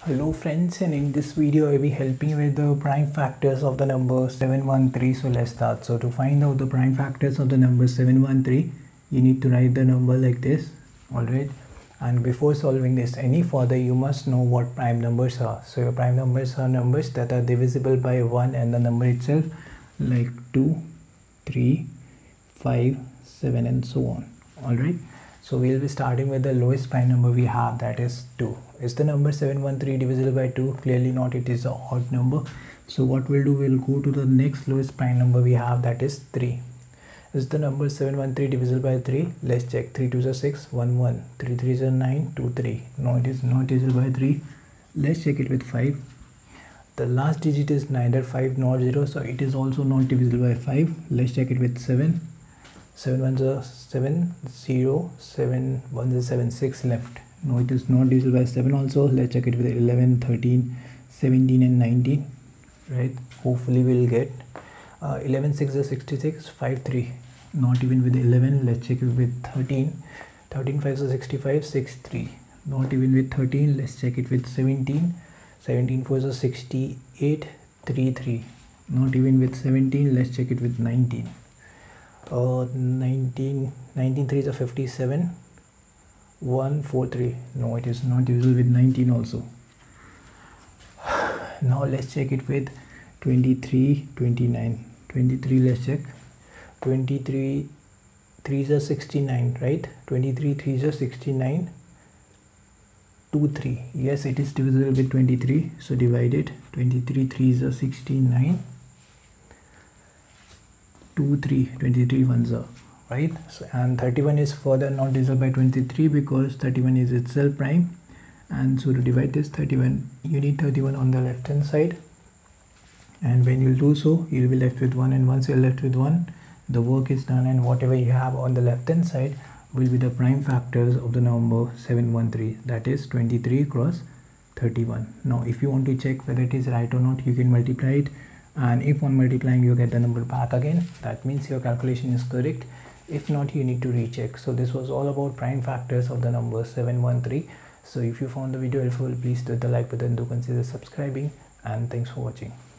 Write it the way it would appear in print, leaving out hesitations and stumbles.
Hello friends, and in this video I will be helping with the prime factors of the number 713. So let's start. So to find out the prime factors of the number 713, you need to write the number like this. Alright, and before solving this any further, you must know what prime numbers are. So your prime numbers are numbers that are divisible by 1 and the number itself, like 2, 3, 5, 7 and so on. Alright, so we'll be starting with the lowest prime number we have, that is 2. Is the number 713 divisible by 2? Clearly not, it is an odd number. So what we'll do, we'll go to the next lowest prime number we have, that is 3. Is the number 713 divisible by 3? Let's check. 3 2s are 6, 1 1, 3 3s are 9, 2 3. No, it is not divisible by 3. Let's check it with 5. The last digit is neither 5 nor 0, so it is also not divisible by 5. Let's check it with 7. 7 1s are 7, 0, 7 1s are 7, 6 left. No, it is not divisible by 7 also. Let's check it with 11, 13, 17 and 19. Right, hopefully we'll get 11 6 is 66, 5 3, not even with 11. Let's check it with 13. 13 5 is 65, 6 3, not even with 13. Let's check it with 17. 17 4 is 68, 3 3, not even with 17. Let's check it with 19. 19 3 is 57, 1 4 3. No, it is not divisible with 19 also. Now let's check it with 23 29. 23, let's check. 23 3s are 69, right? 23 3s are 69, 2 3. Yes, it is divisible with 23, so divide it. 23 3s are 69, 2 3, 23 ones are, right? So, and 31 is further not divisible by 23 because 31 is itself prime. And so to divide this 31, you need 31 on the left hand side, and when you do so, you'll be left with 1, and once you're left with 1, the work is done, and whatever you have on the left hand side will be the prime factors of the number 713, that is 23 cross 31. Now if you want to check whether it is right or not, you can multiply it, and if on multiplying you get the number back again, that means your calculation is correct. If not, you need to recheck. So this was all about prime factors of the number 713. So if you found the video helpful, please hit the like button, do consider subscribing, and thanks for watching.